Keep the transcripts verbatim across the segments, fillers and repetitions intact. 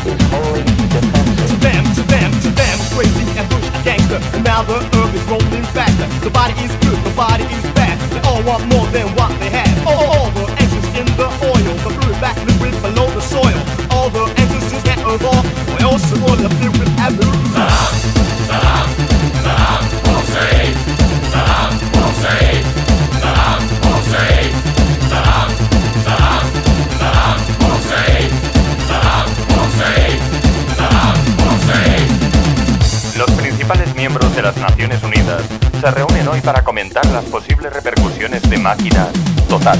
is wholly defensive. Spam, spam, spam, crazy and bush gangster. And now the earth is rolling faster. The body is good, the body is bad. They all want more than what they have. All, all the answers in the oil, the fluid back liquid below the soil. All the answers just can't evolve. We also want to fill with abu. Saddam, Saddam, Saddam Hussein. Saddam Hussein. Saddam Hussein. Saddam, Saddam, Saddam Hussein. Saddam Hussein. Saddam Hussein. Los principales miembros de las Naciones Unidas se reúnen hoy para comentar las posibles repercusiones de Máquina Total.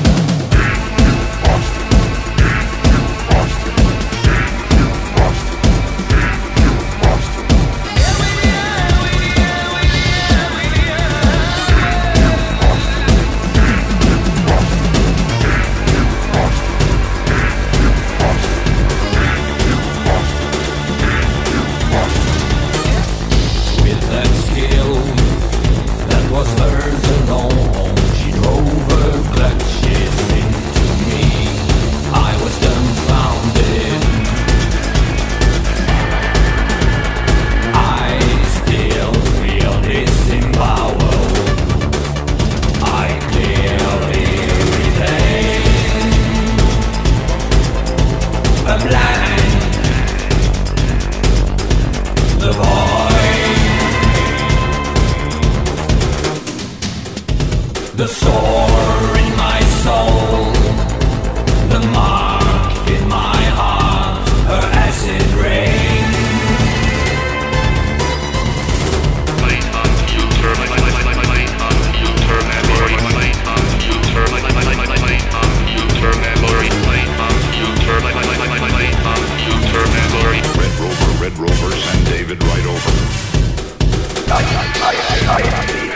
The sore in my soul, the mark in my heart, her acid rain. My computer, my computer memory, my computer, my computer memory, my computer, my computer memory. Red Rover, Red Rover, send David right over. I, I, I, I, I, I.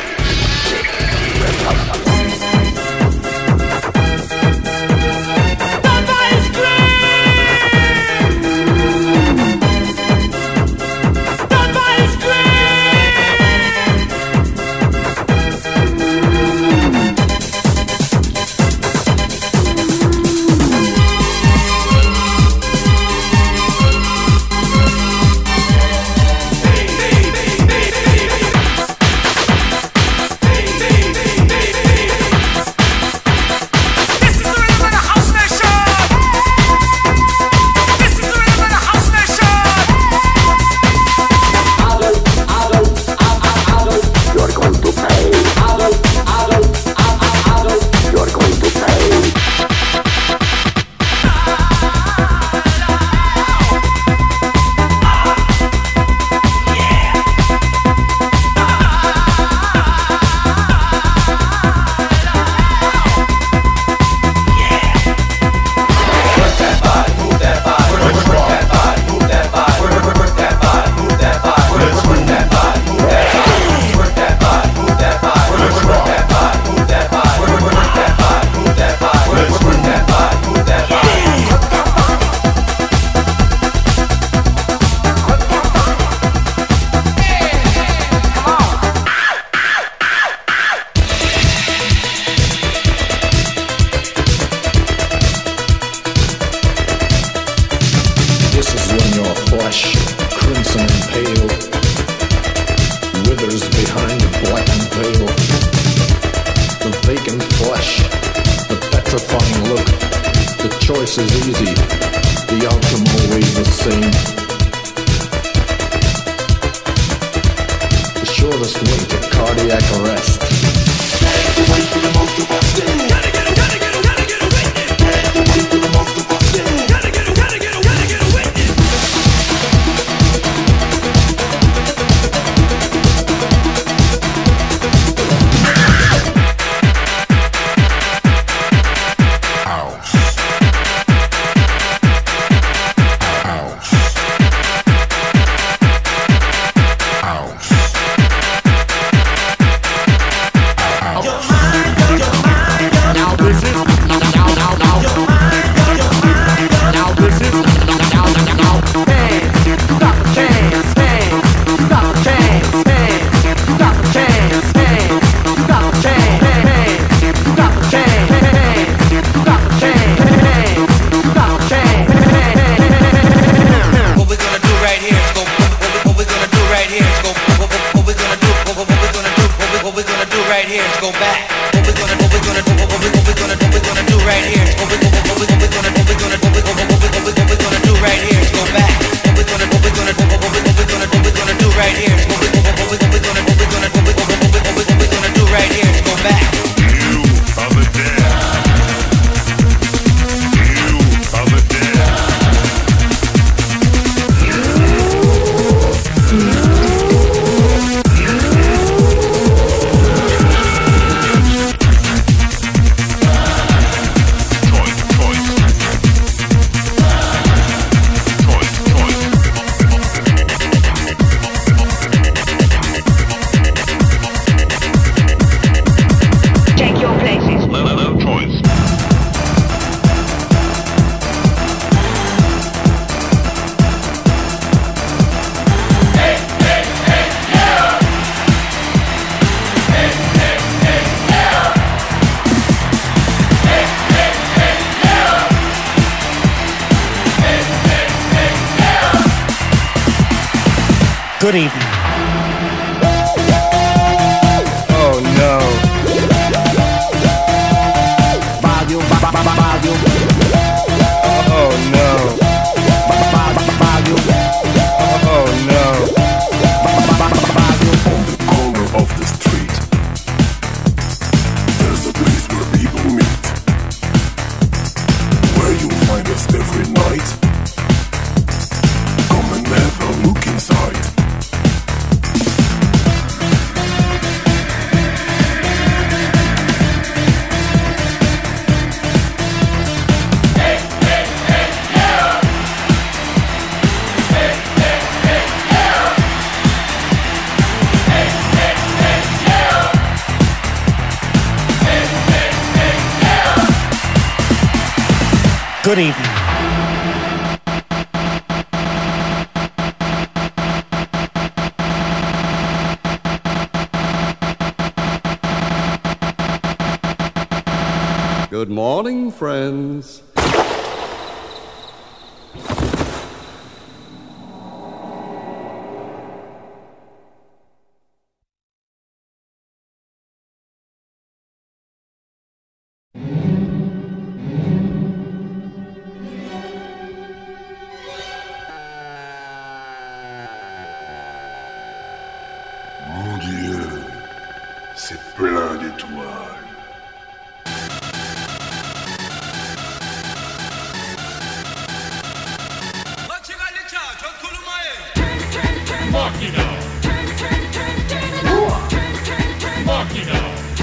Choice is easy, the outcome always the same. The shortest way to cardiac arrest. The way to the most of us day. Gotta get 'em, gotta get 'em, gotta get 'em witness. The way to the most of us day. Gotta get 'em, gotta get 'em, gotta get 'em witness. Your mind, your mind. Good evening. Oh no. Volume, ba- ba- ba- volume, Oh no. ba- ba- ba- volume, Oh no. ba- ba- ba- volume. On the corner of the street, there's a place where people meet, where you'll find us every night. Come and have a look inside. Good evening. Good morning, friends. Mon Dieu, c'est plein d'étoiles. Machina. Machina.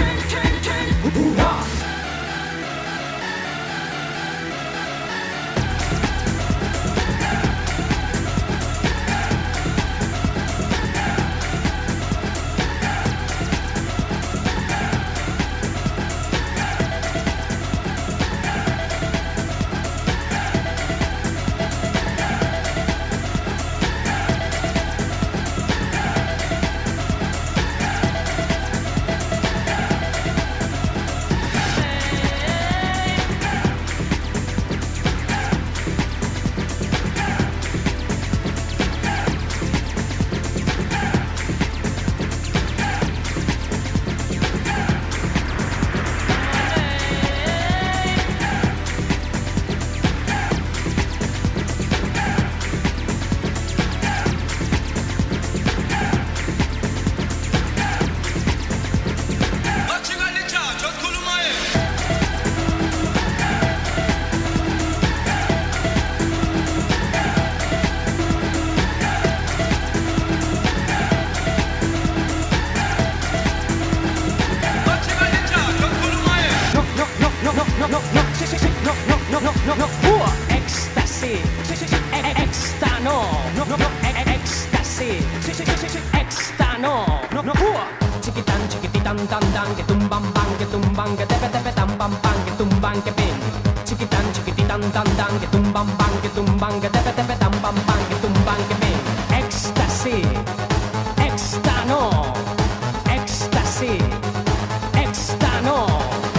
Ecstasy, extano, no, no, ecstasy, extano, no, no, chiquitan, chiquititan, tan, tan, que tumban, pan, que tumban, que tepe, tepe, tan, pam, pan, que tumban, que pin, chiquitan, chiquititan, tan, tan, que tumban, pan, que tumban, que tepe, tepe, tan, pam, pan, que tumban, que pin, ecstasy, extano, ecstasy, extano.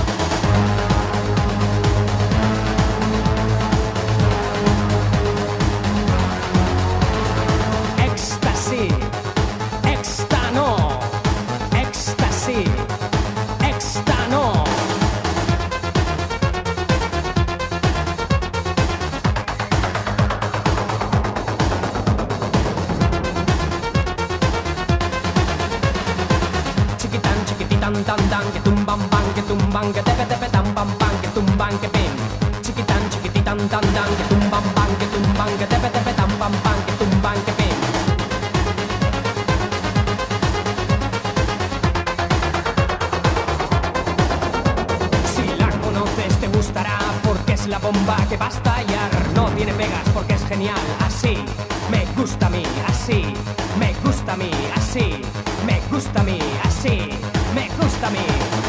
Ecstasy, extano, ecstasy, extano. Chiquitan, chiquititan, tan, tan, que tumban, pan, que tumban, que tepe, tepe, tan, pam, pan, que tumban, que pin. Chiquitan, chiquititan, tan, tan, que tumban, pan, que tumban, que tepe, tepe, tan, pam, pan, que tumban, que pin. Si la conoces te gustará porque es la bomba que va a estallar. No tiene pegas porque es genial. Así me gusta a mí, así me gusta a mí, así me gusta a mí, así me gusta a mí.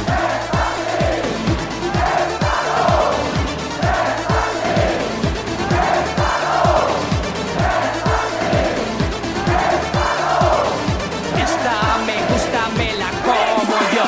Esta me gusta, me la como yo.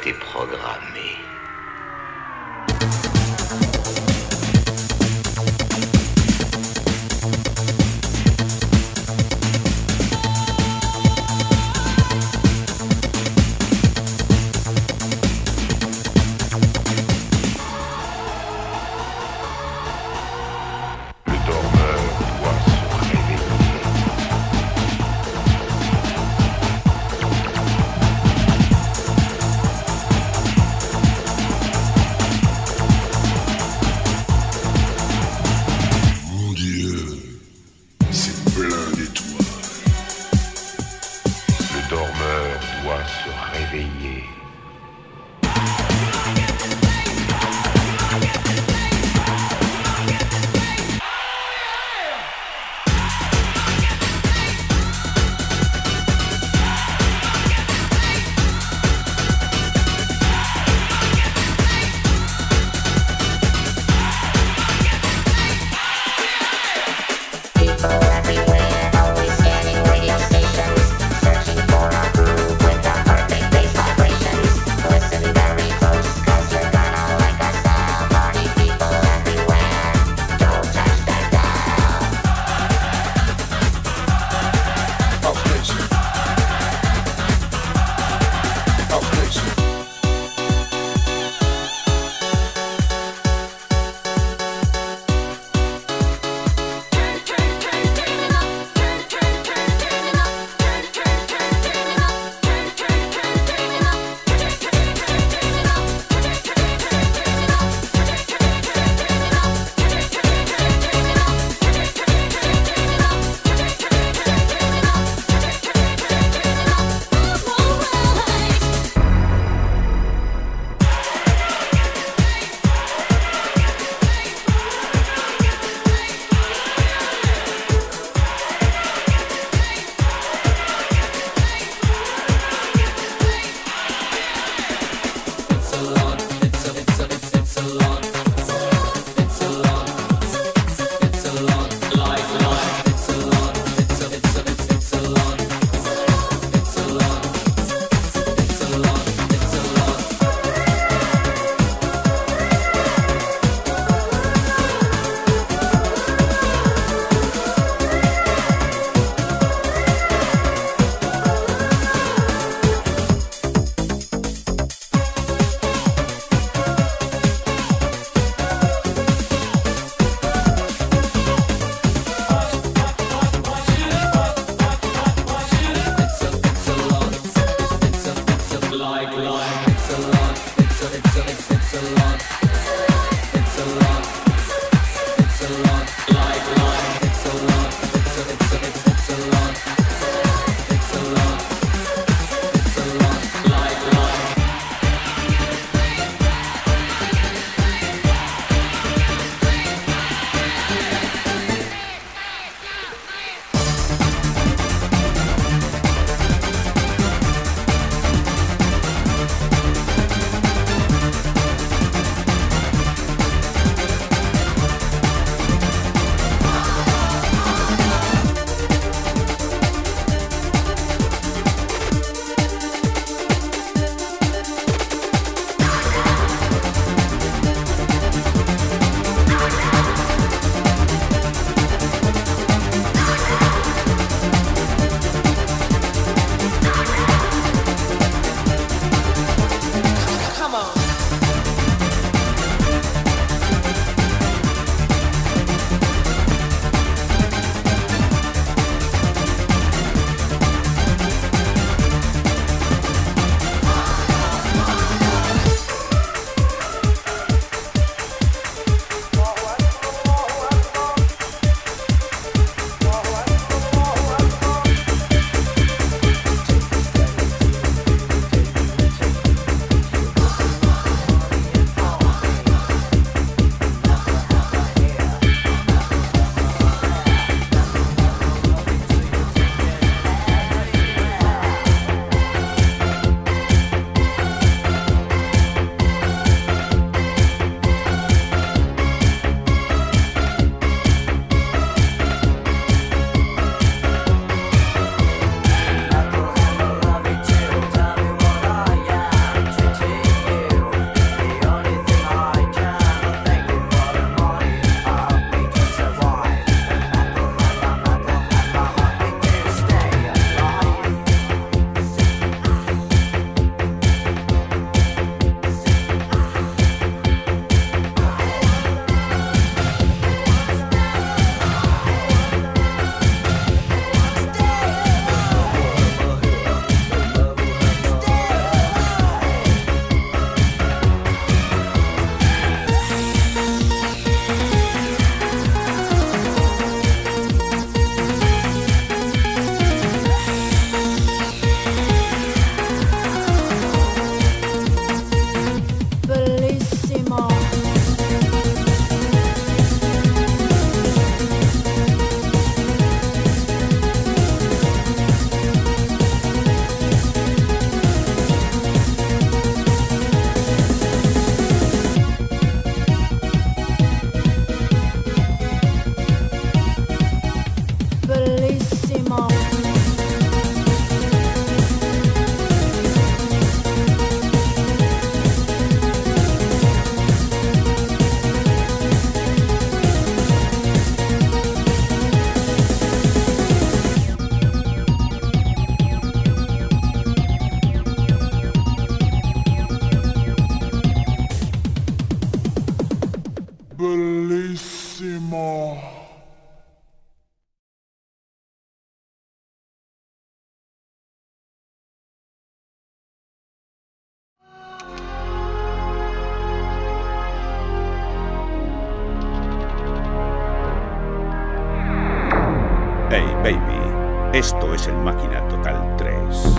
été programmé. Hey, baby, esto es el Máquina Total tres.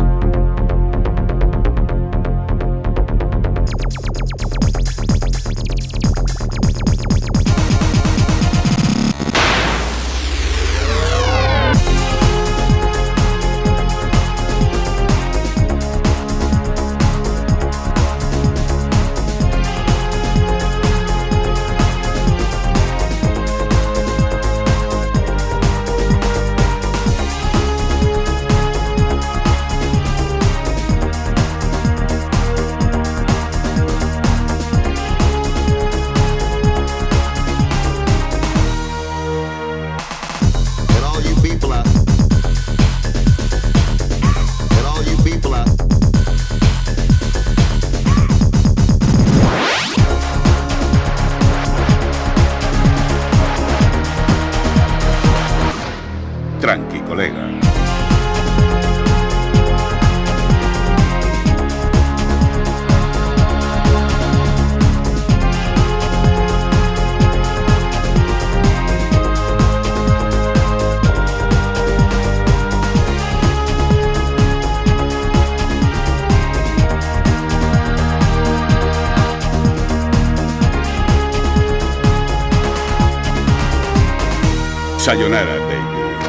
Tranqui, colega. Sayonara, baby.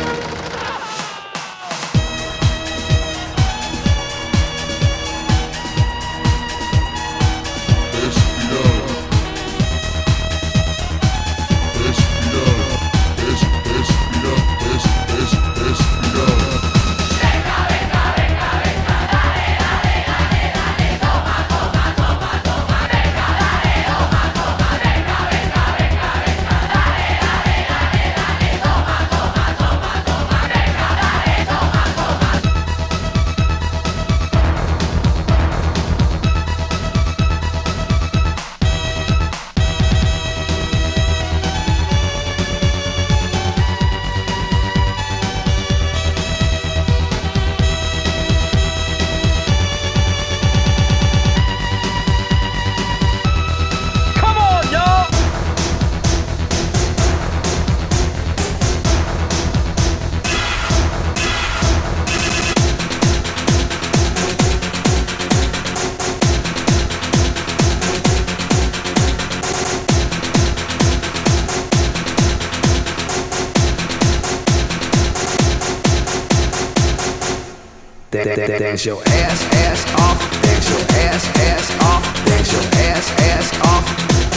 Dance your ass, ass off. Dance your ass, ass off. Dance your ass, ass off.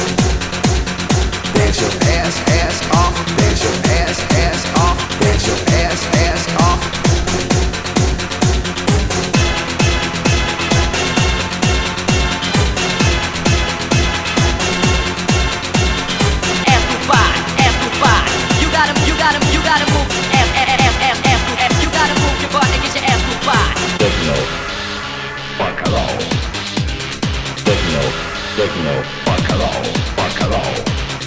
Dance your ass, ass off. Dance your ass, ass off. Dance your ass, ass off. Ass to body, ass to body. You gotta, you gotta, you gotta move. Ass, ass, ass, ass, ass to ass. You gotta move your butt and get your ass to body. Techno, bacalao. Techno, techno, bacalao, bacalao.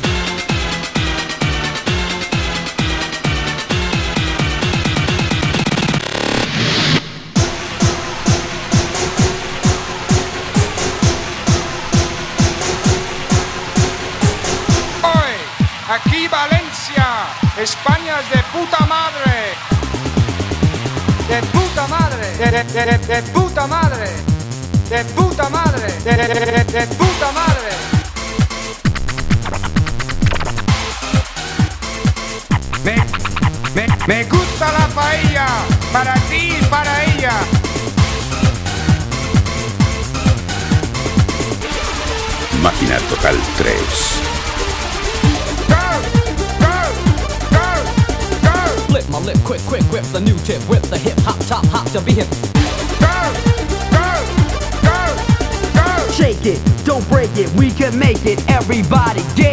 Oye, aquí Valencia, España es de puta madre. De puta madre, de, de, de, de, de puta madre, de puta madre, de, de, de, de, de puta madre. Me, me, me gusta la paella, para ti y para ella. Máquina Total tres. Flip my lip, quick, quick, grip the new tip, whip the hip, hop, top, hop to be hip. Shake it, don't break it, we can make it, everybody get.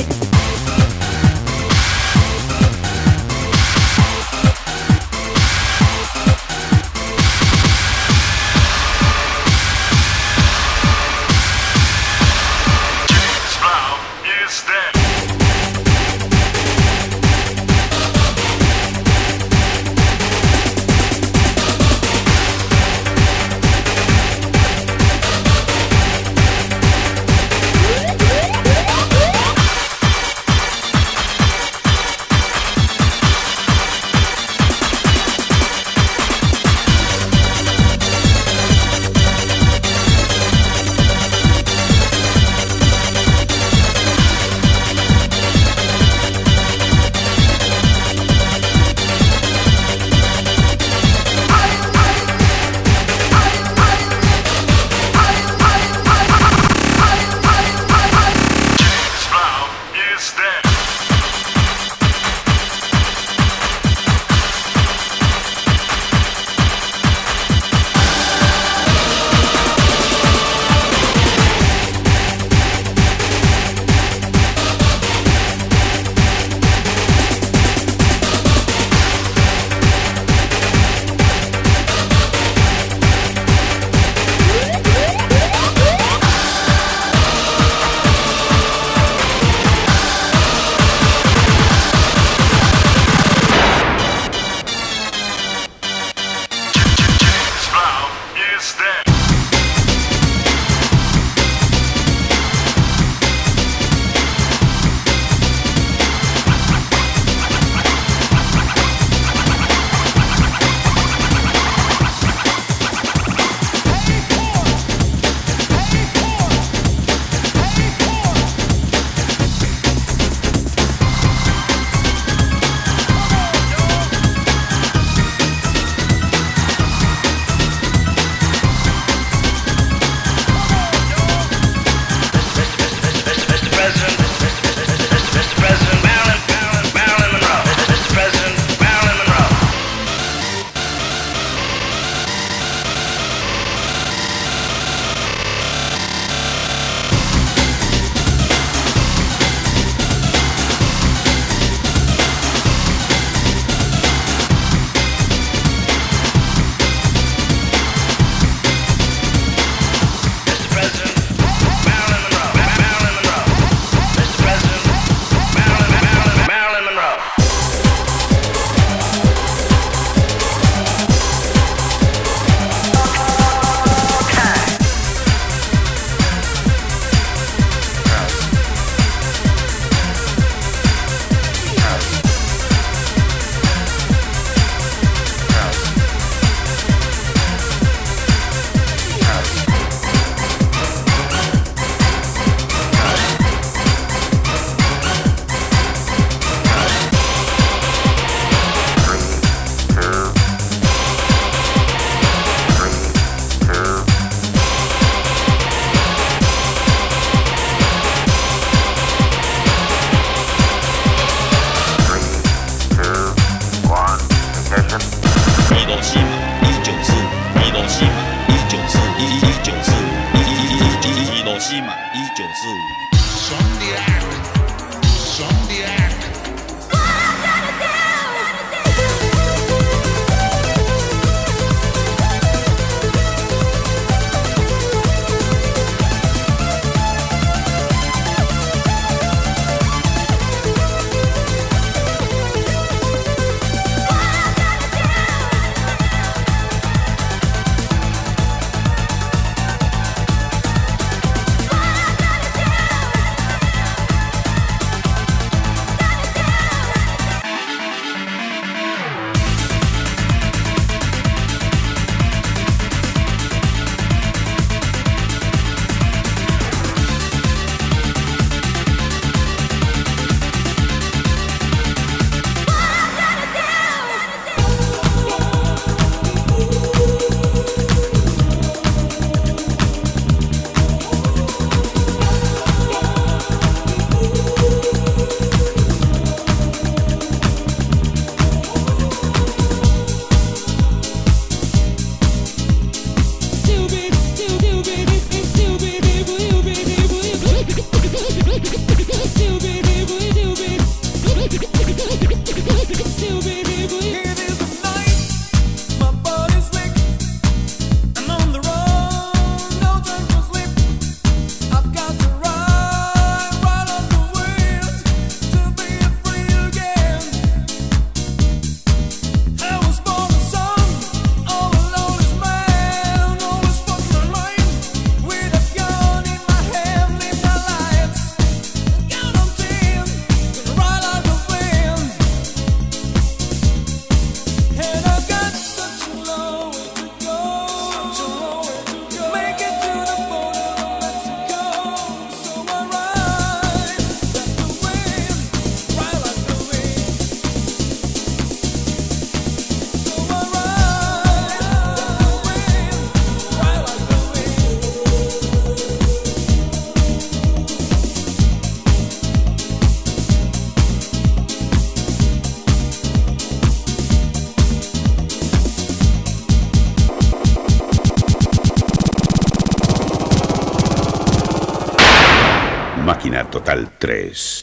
Máquina Total tres.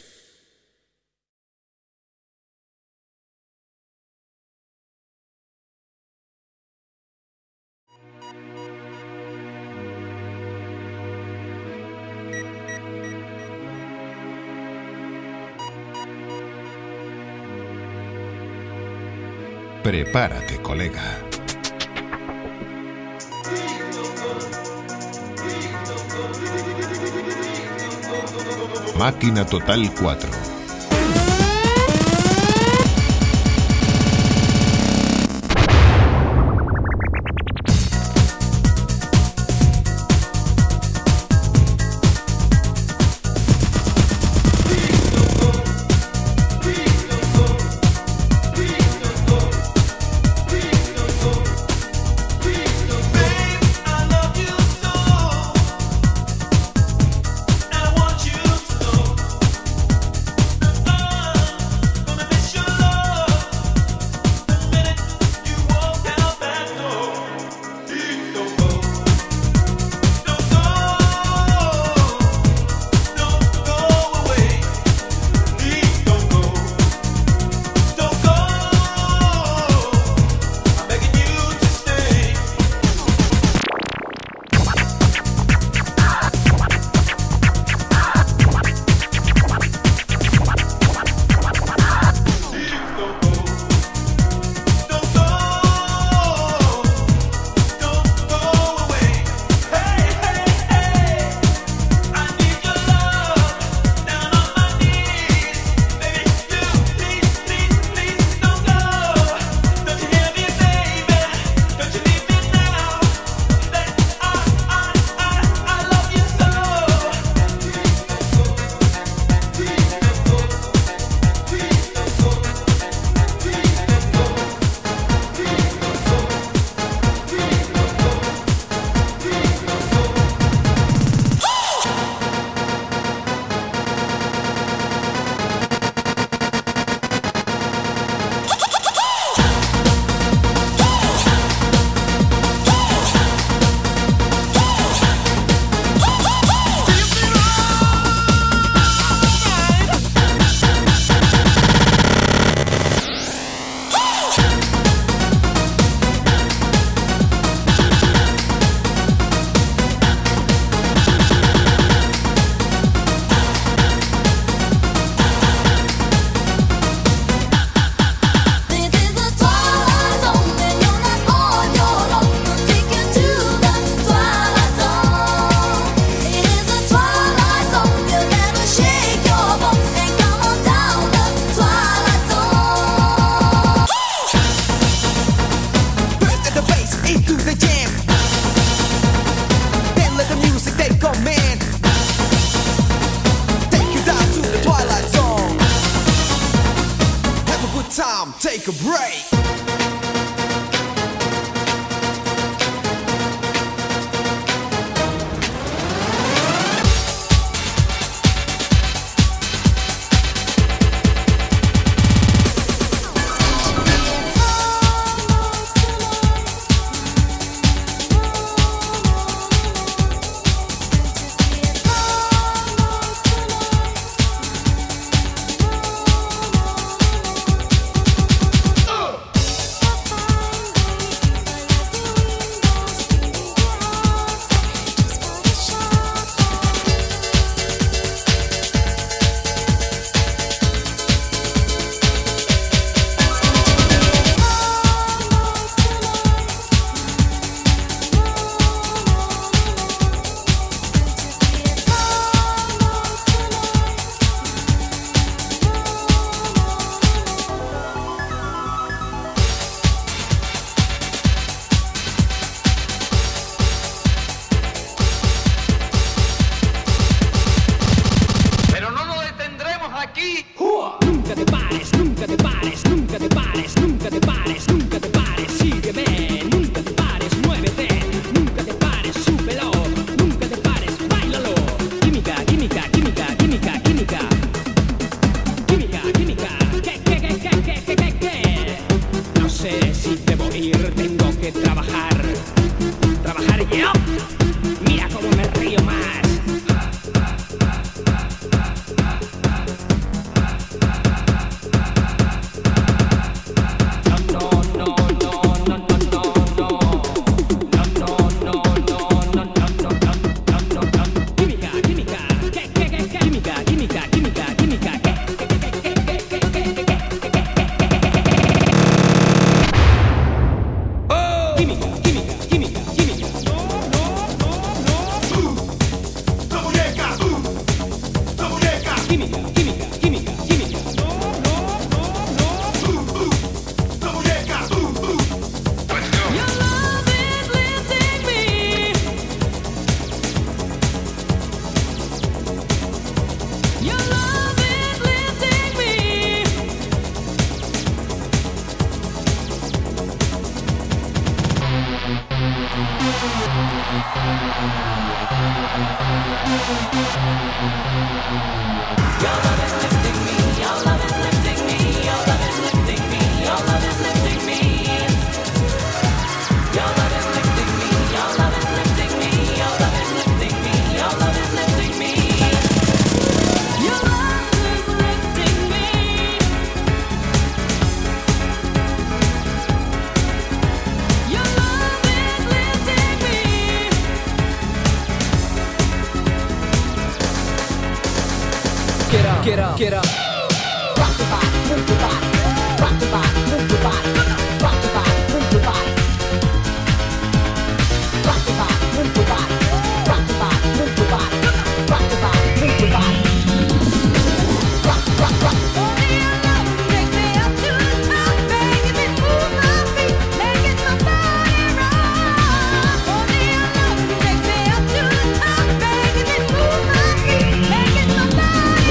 Prepárate, colega. Máquina Total cuatro. Take a break. Nunca te pares, nunca te pares, nunca te pares, nunca te pares, nunca te pares, sígueme, nunca te pares, muévete, nunca te pares, súbelo, nunca te pares, báilalo. Química, química, química, química, química. Química, química, ¿qué, qué, qué, qué, qué, qué, qué, qué? No sé si debo ir, tengo que trabajar, trabajar yo. Mira cómo me río más. Get up, get up, get up. Rock the body, move the body. Rock the body, move the body. Rock the body, move the body. Rock the body, move the body. Rock the body, move the body. Rock the body, move the body. Rock, rock, rock. Only your love take me up to the top, making me move my feet, making my body rock. Only your love take me up to the top, making me move my feet, making my body.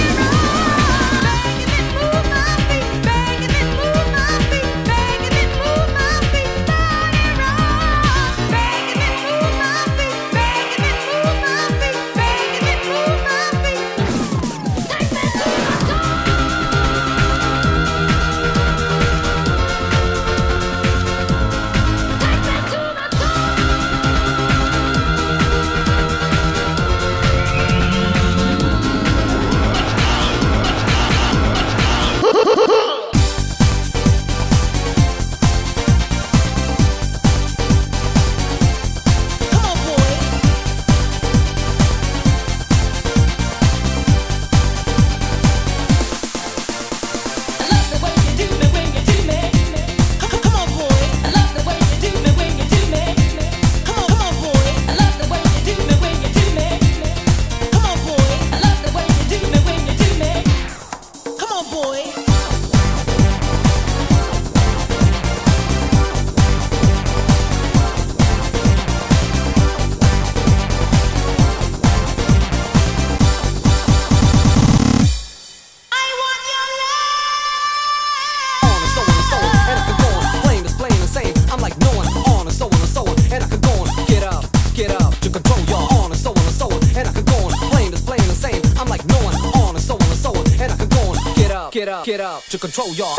Get up, get up to control y'all.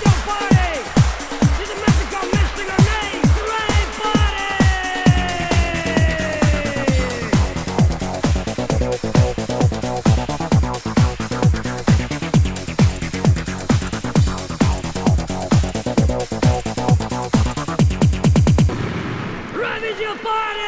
Ravage your party!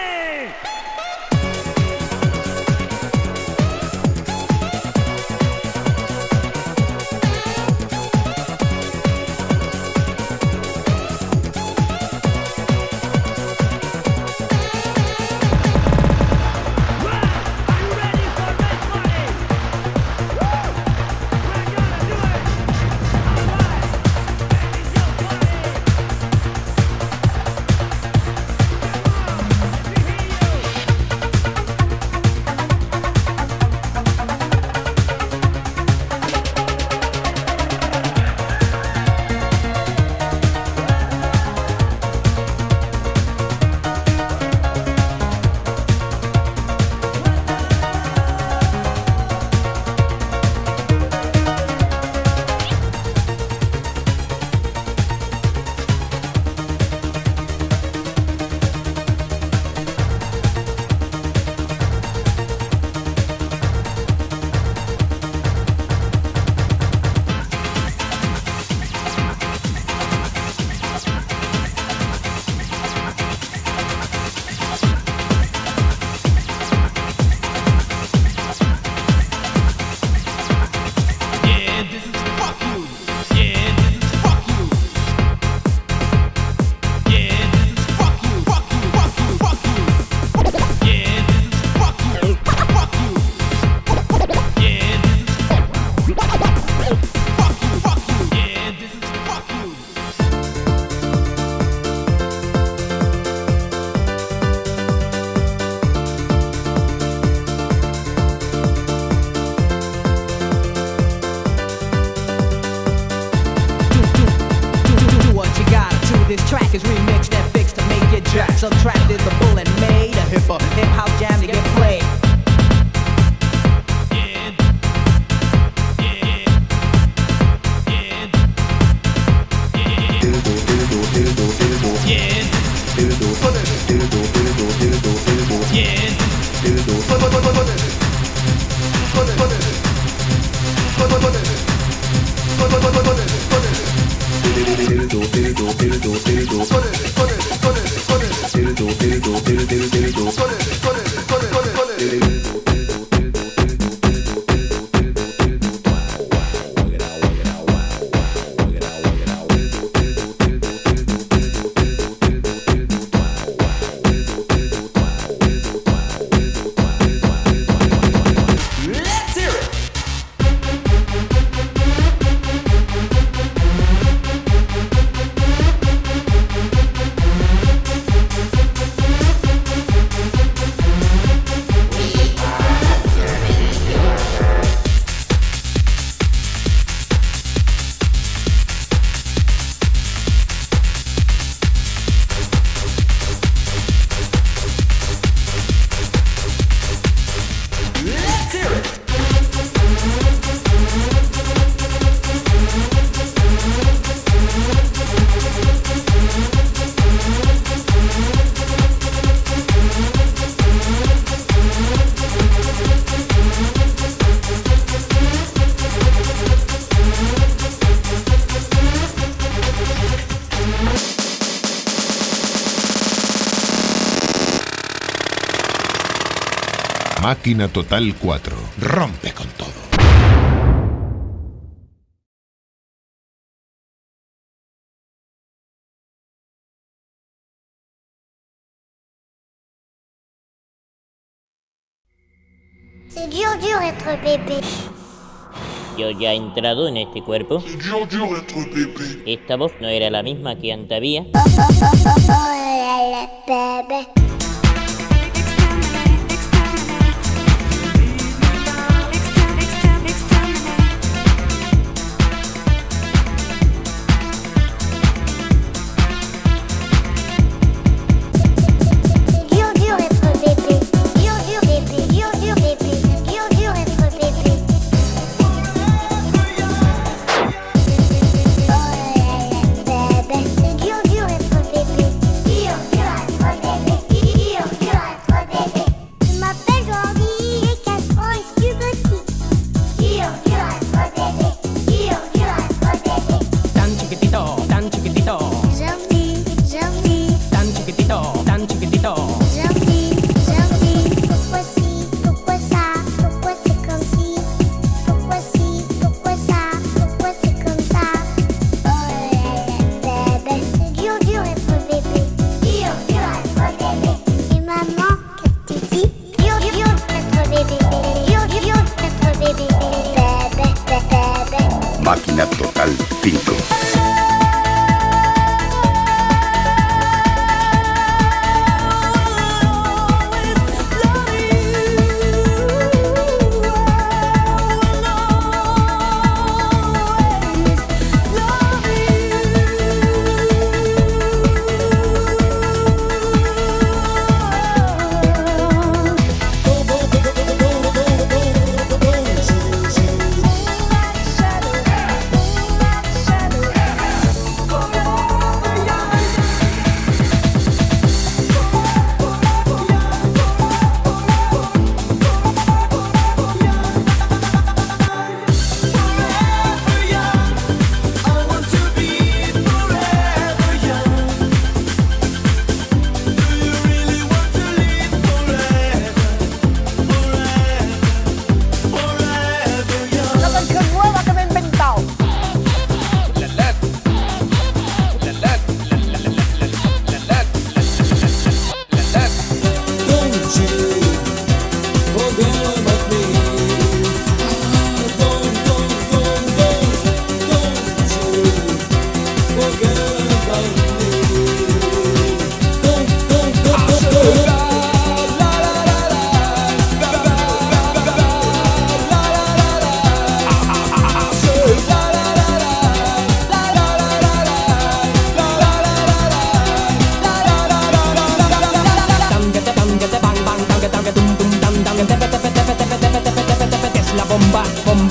Subtracted the bull and made a hip hop hip hop jam to get played. Do Máquina Total cuatro. Rompe con todo. C'est dur, dur être bébé. Yo ya he entrado en este cuerpo. C'est dur, dur être bébé. Esta voz no era la misma que antes había. Oh, oh, oh, oh, oh, la, la, bébé. Máquina Total cinco.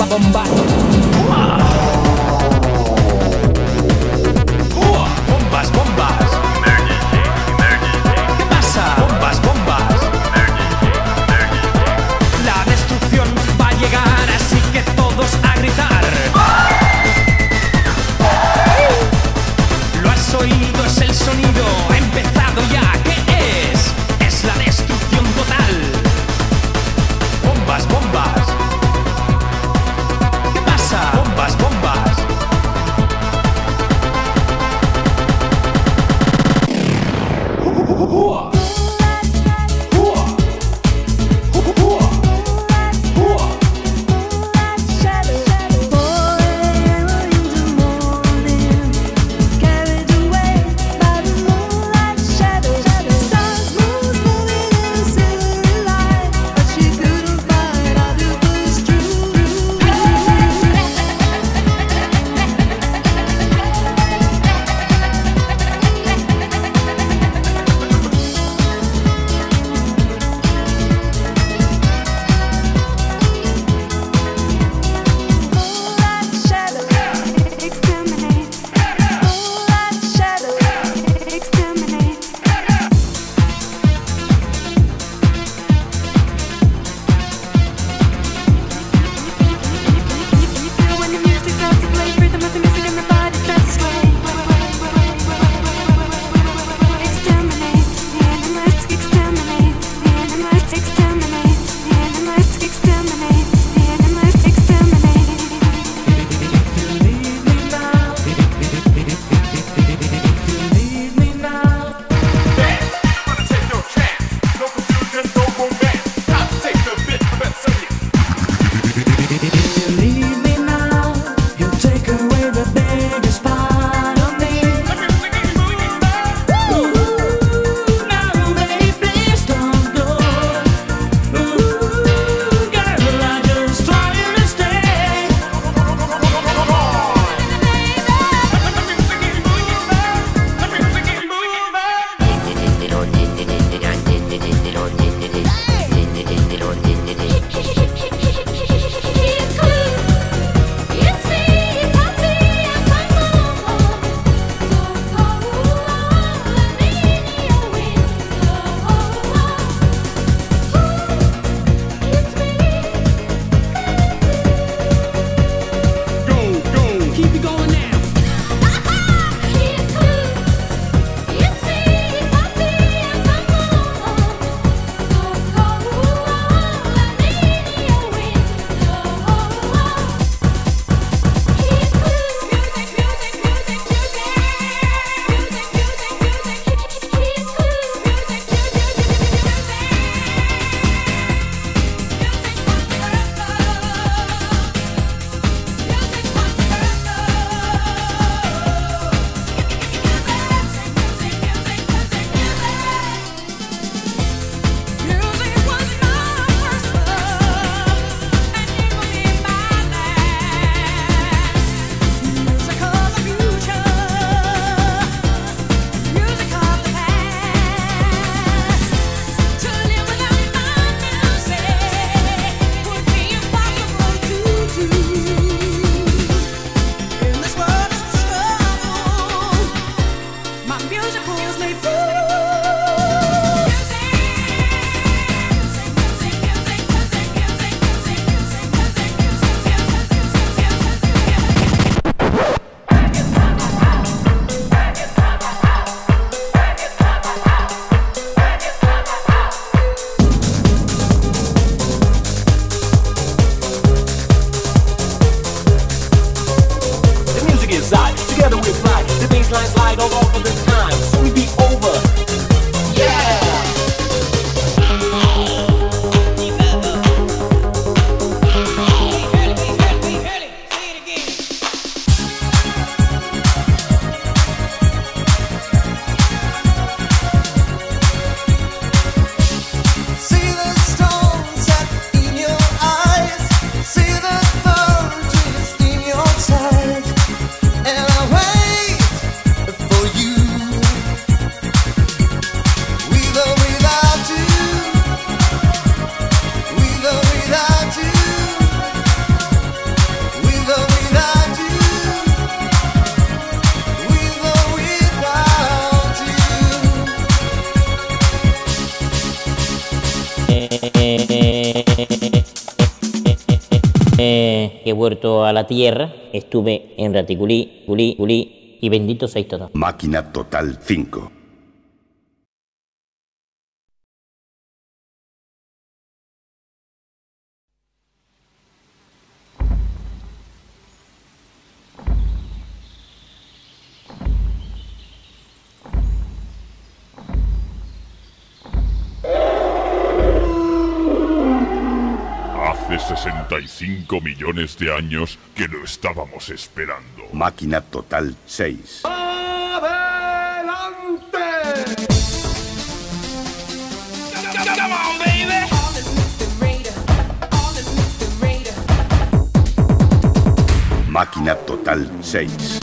Bombas fight all over the time. Soon be over. Yeah. Eh, he vuelto a la tierra, estuve en Raticulí, Culí, Culí y bendito seis todos. Máquina Total cinco. Hace sesenta y cinco millones de años que lo estábamos esperando. Máquina Total seis. ¡Adelante! Come on, baby. Máquina Total seis.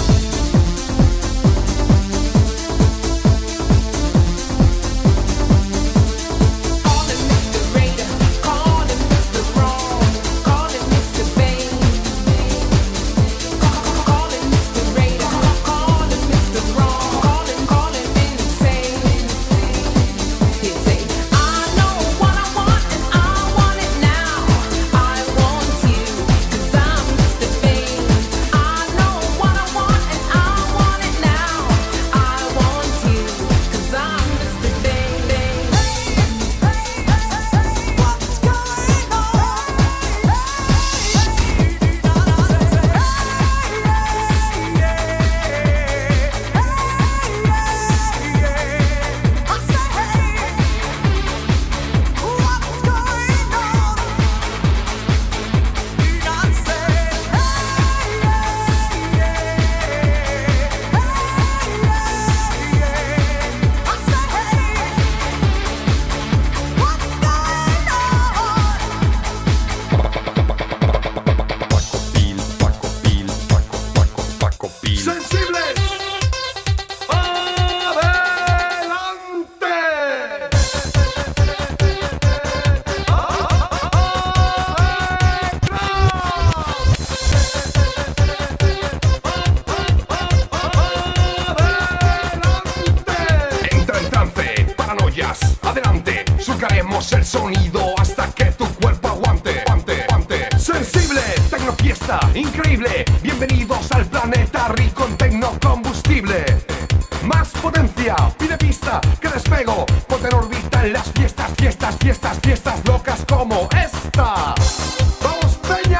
Adelante, surcaremos el sonido hasta que tu cuerpo aguante. Aguante, aguante. Sensible, tecnofiesta, increíble. Bienvenidos al planeta rico en tecnocombustible. Más potencia, pide pista, que despego. Ponte en órbita en las fiestas, fiestas, fiestas, fiestas locas como esta. ¡Vamos, peña!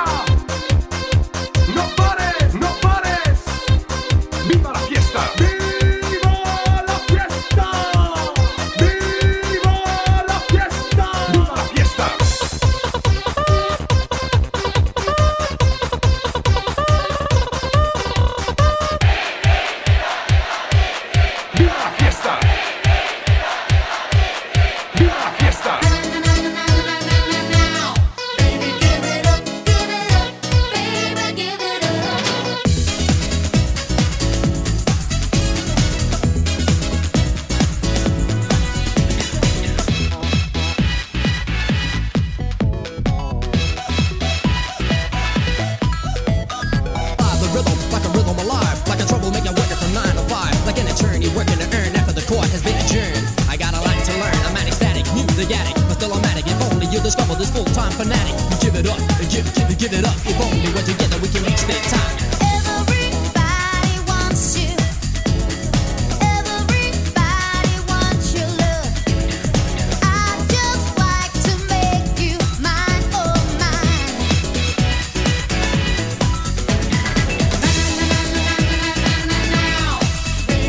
¡No pares, no pares! ¡Viva la fiesta! Discover this full-time fanatic. Give it up, give, give, give it up. If only we're together we can reach that time. Everybody wants you. Everybody wants your love. I just like to make you mine, oh mine. Now, baby,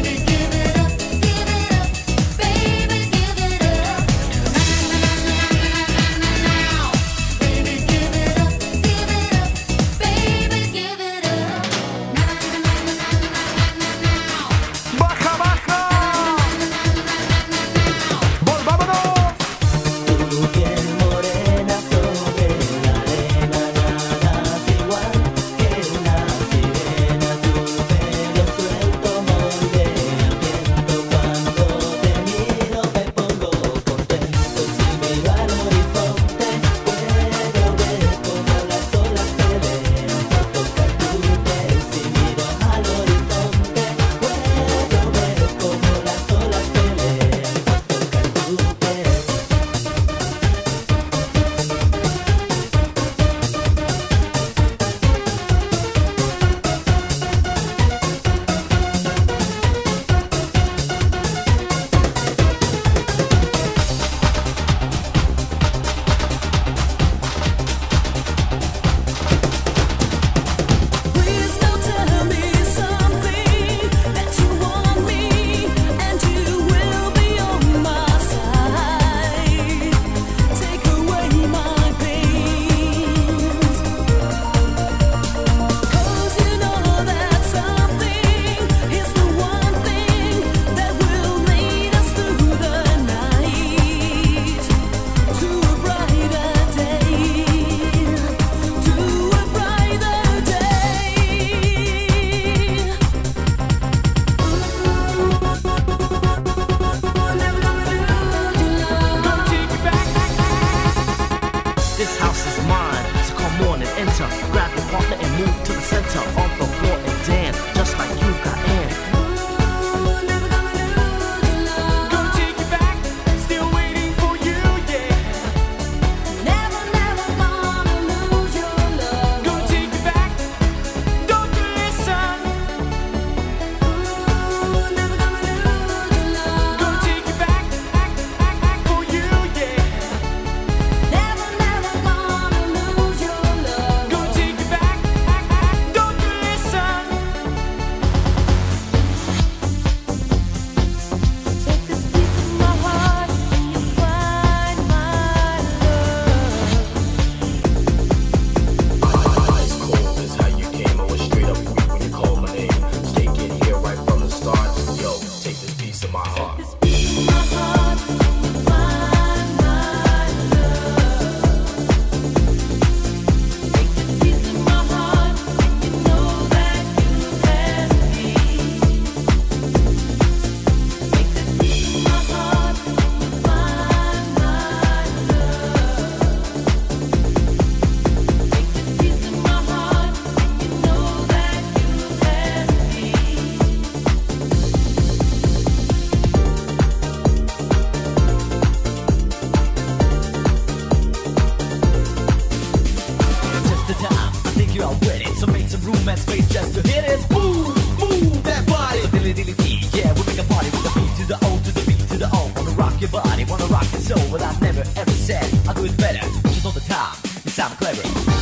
yeah, we make a party with the beat to the O to the B to the O. Wanna rock your body, wanna rock your soul, but I never ever said I'll do it better. Just all the time, yes I'm clever.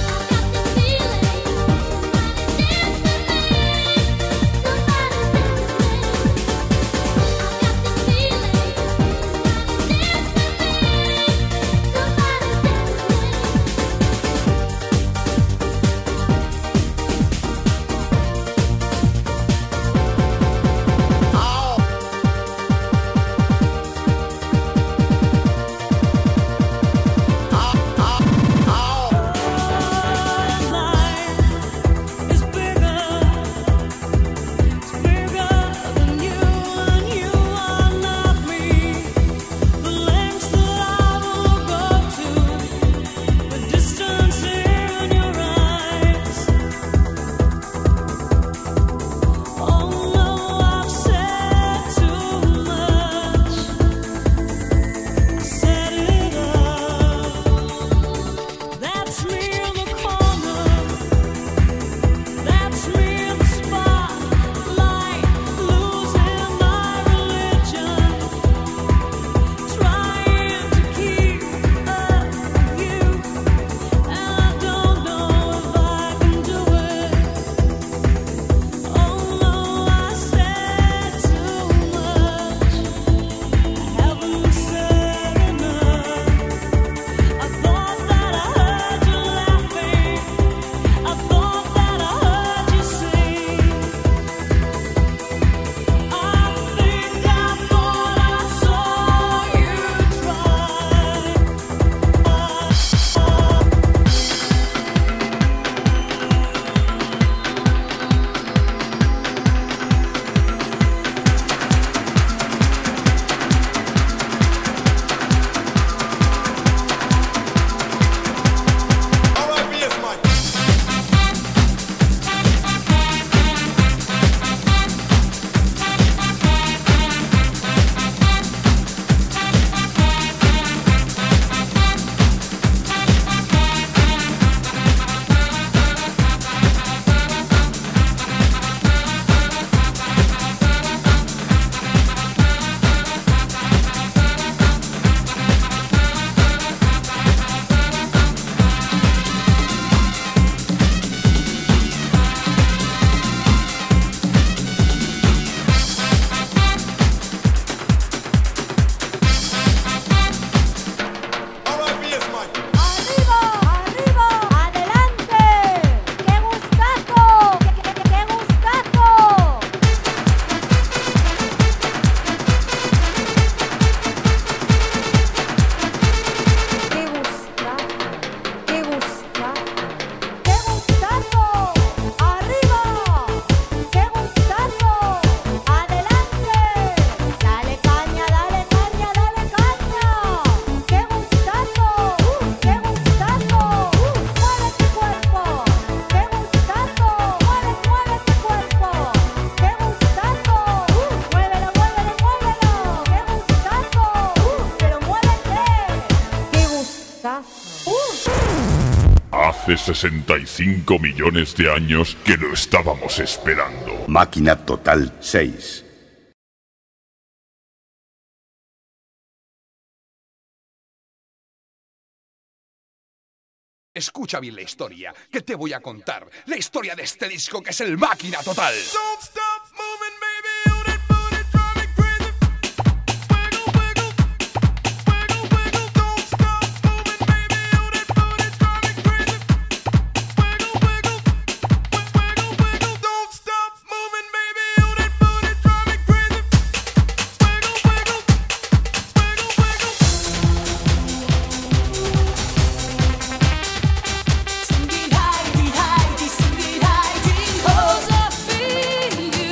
Hace sesenta y cinco millones de años que lo estábamos esperando. Máquina Total seis. Escucha bien la historia que te voy a contar. La historia de este disco que es el Máquina Total. Don't stop moving, baby. Feel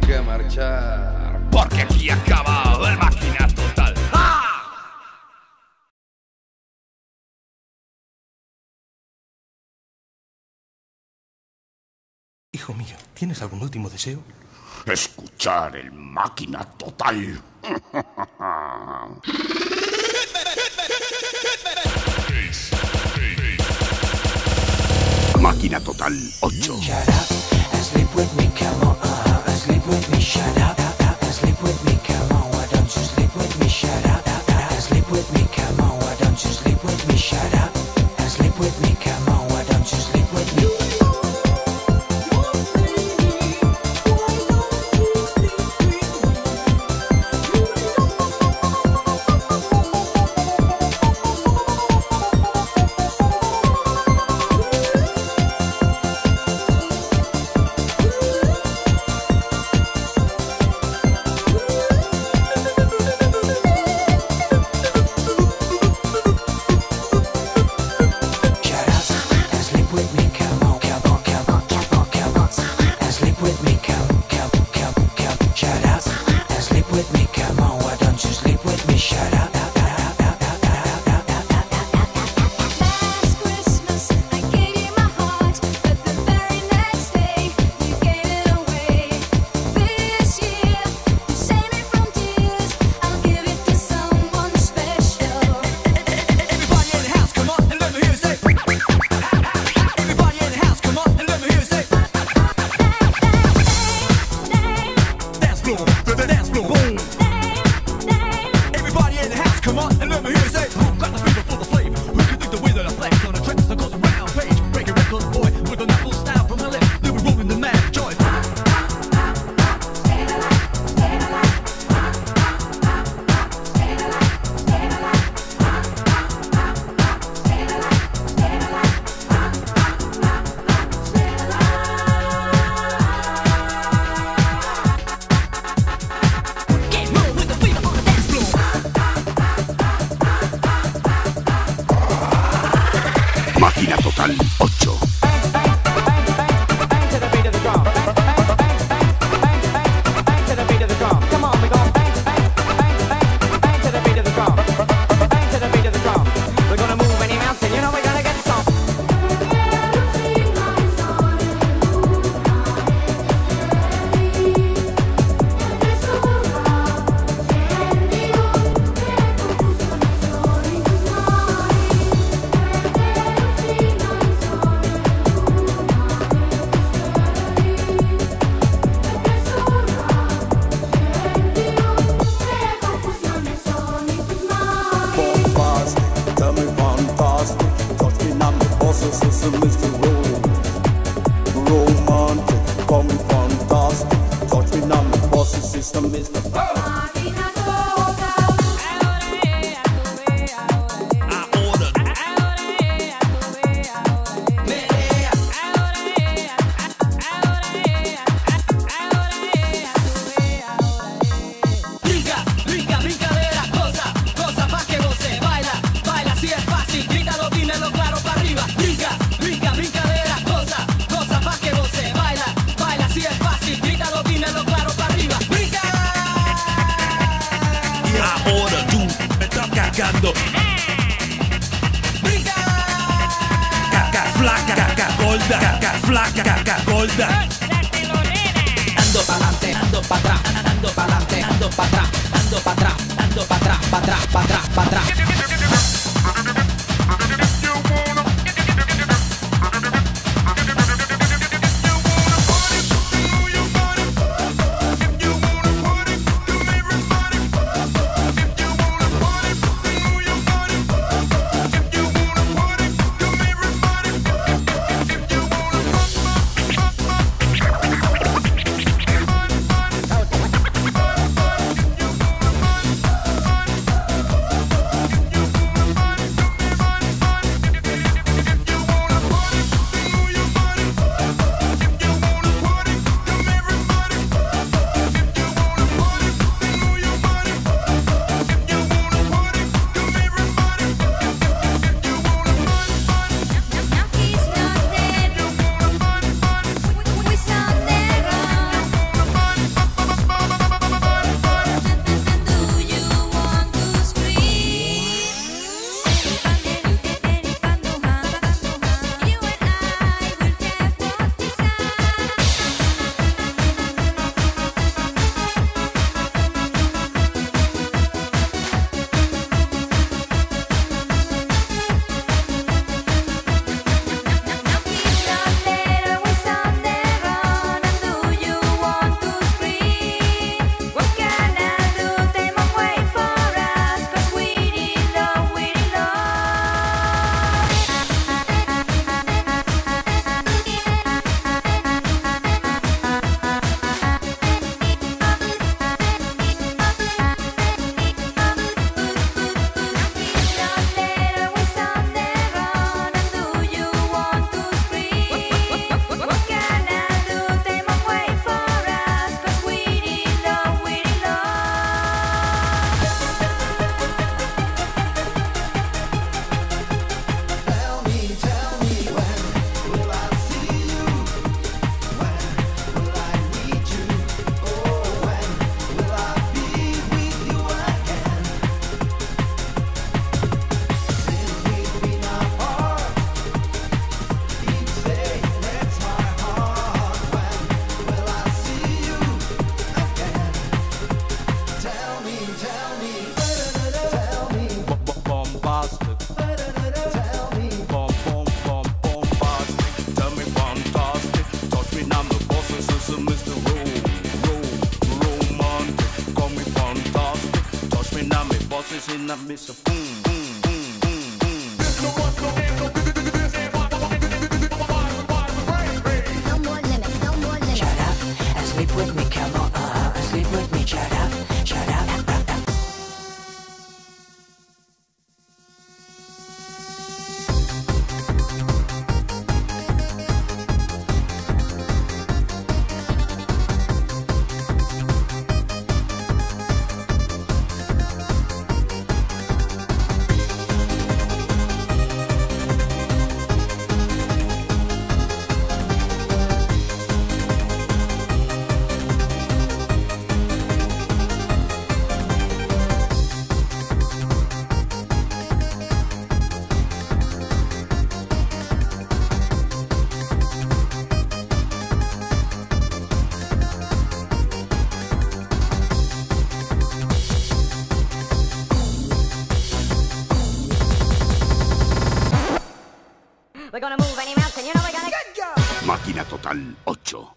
que marchar, porque aquí ha acabado el Máquina Total. ¡Ah! Hijo mío, ¿tienes algún último deseo? Escuchar el Máquina Total. Máquina Total ocho. Shut up and sleep with me, come on, uh, sleep with me, shut up, and sleep with me, come on, why don't you sleep with me, shut up, and sleep with me, come on, why don't you sleep with me, shut up, and sleep with me, come on, why don't you sleep with me. Máquina Total ocho. dances in the midst of boom, boom, boom, boom, boom. There's no one, no man, no No more limits, no more limits. Shut up and sleep with me, come on, uh, and sleep with me. Shut up, shut up. We're gonna move any mountain, you know we're gonna good go. Máquina Total ocho.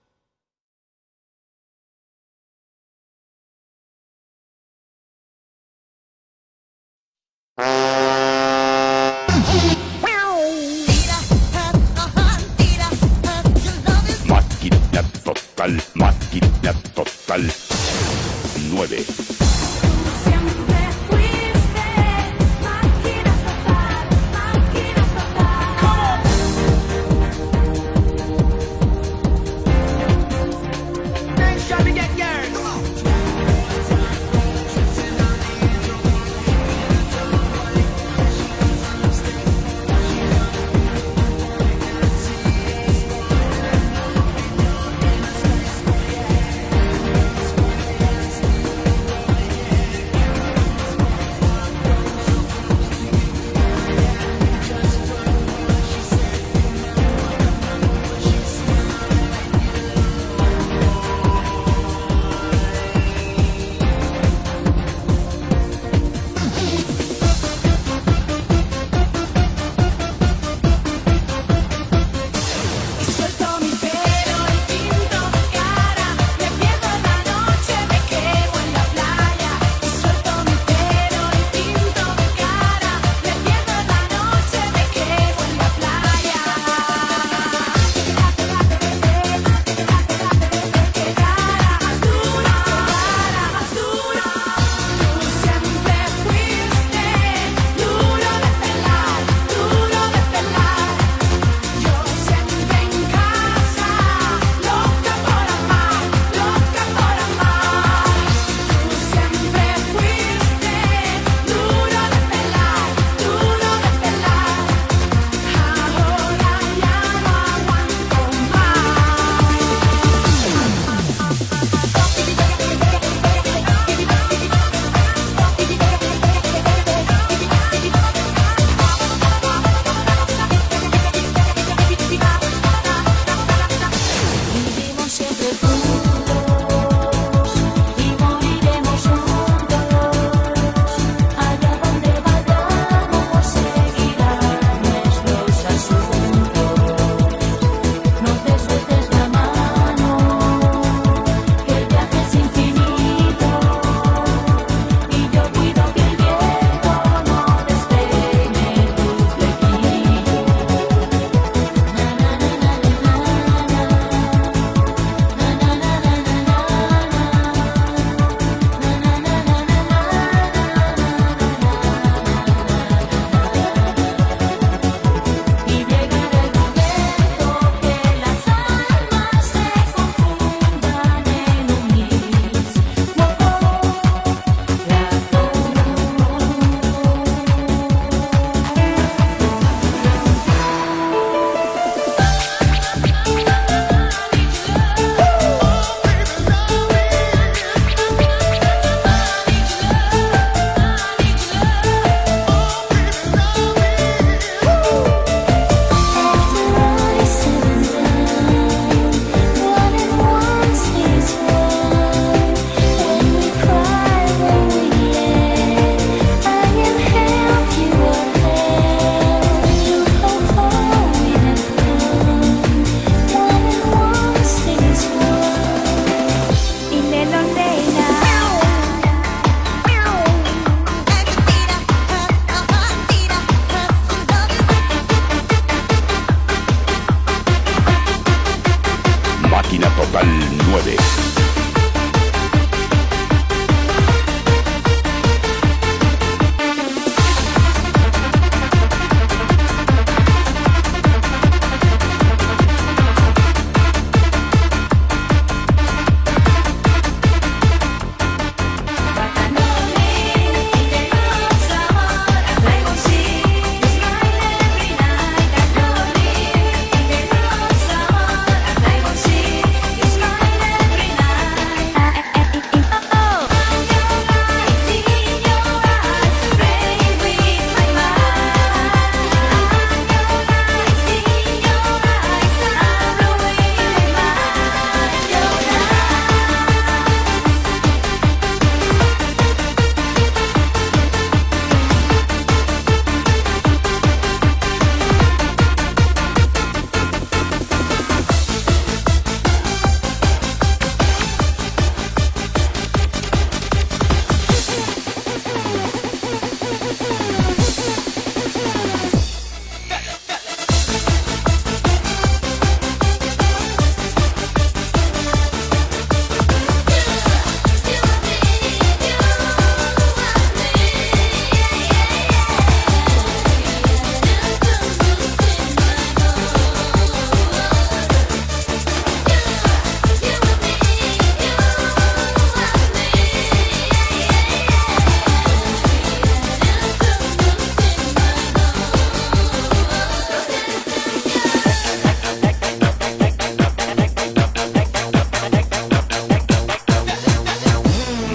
Máquina Total, Máquina Total nueve.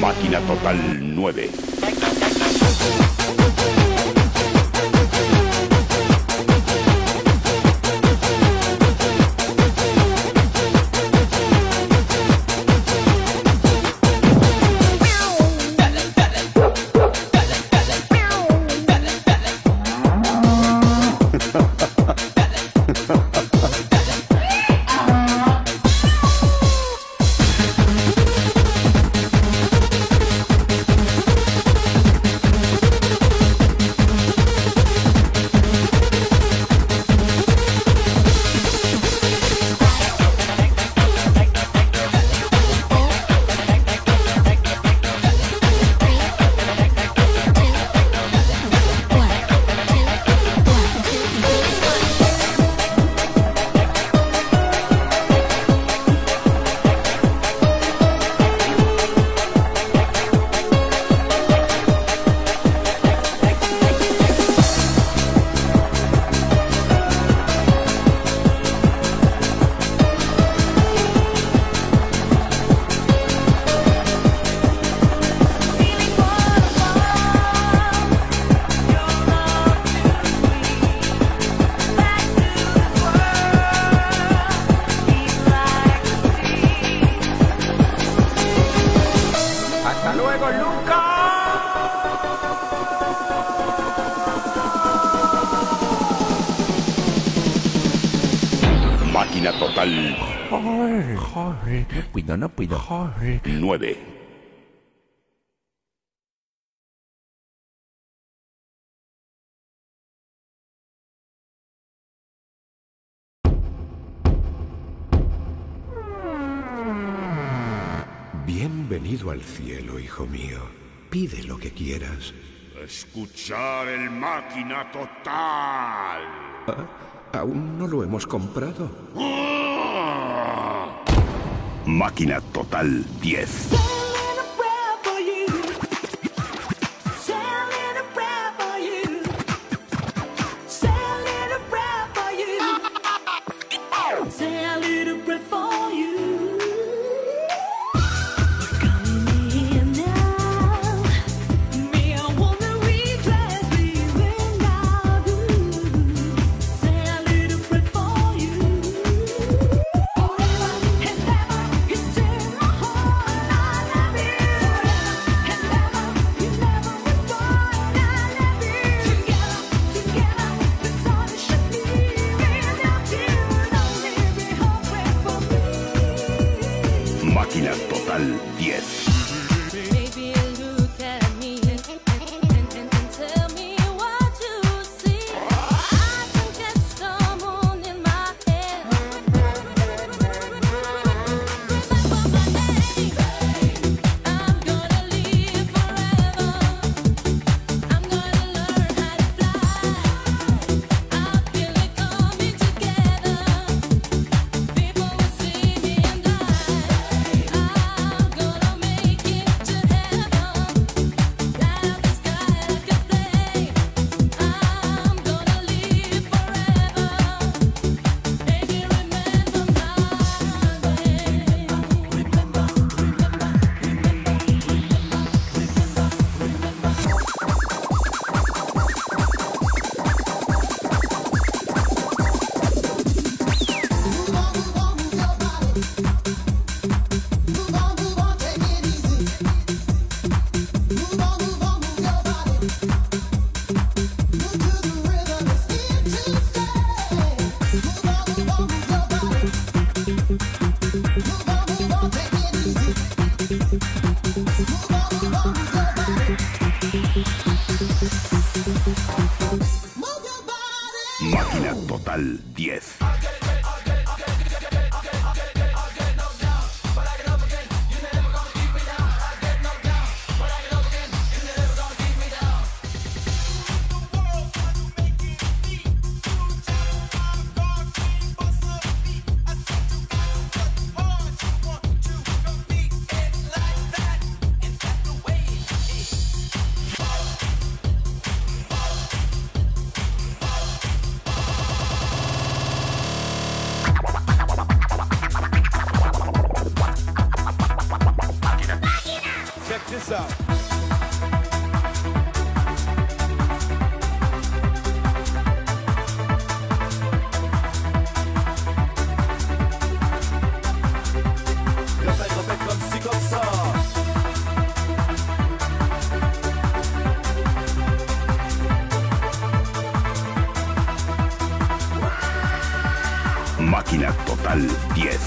Máquina Total nueve. Máquina Total. Joder, joder, no puedo, no puedo. Joder. nueve. Bienvenido al cielo, hijo mío. Pide lo que quieras. Escuchar el Máquina Total. Ah, aún no lo hemos comprado. Máquina Total diez. Máquina Total diez. Máquina Total diez. this out. Répète, répète comme ci, comme ça. Máquina Total diez.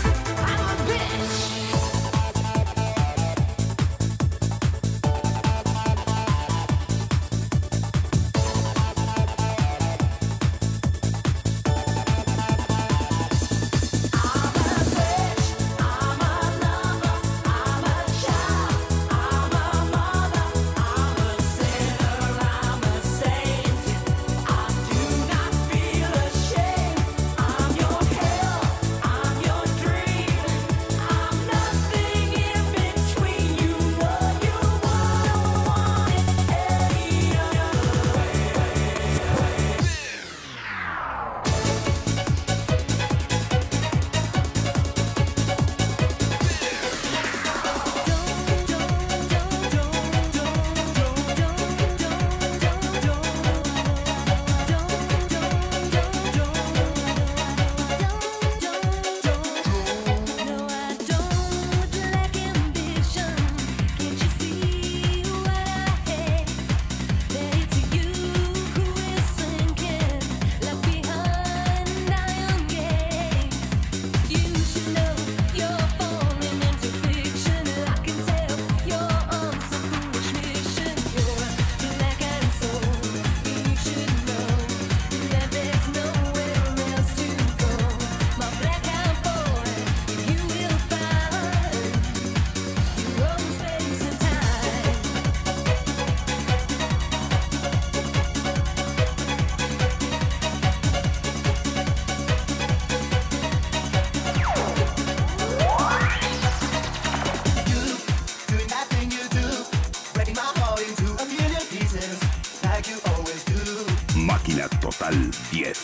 Máquina Total diez.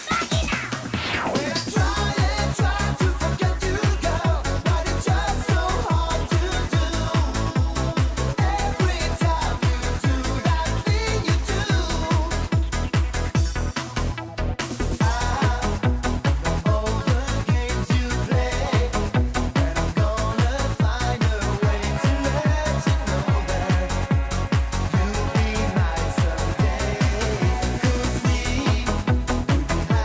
Cause we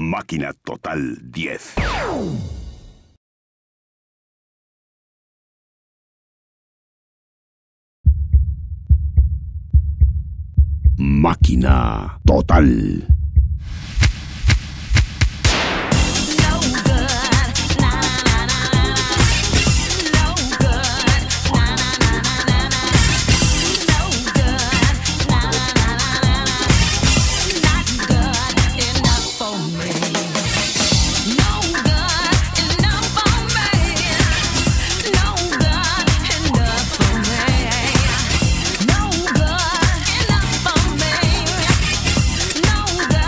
Máquina Total diez. Máquina Total. No good.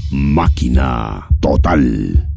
Máquina Total.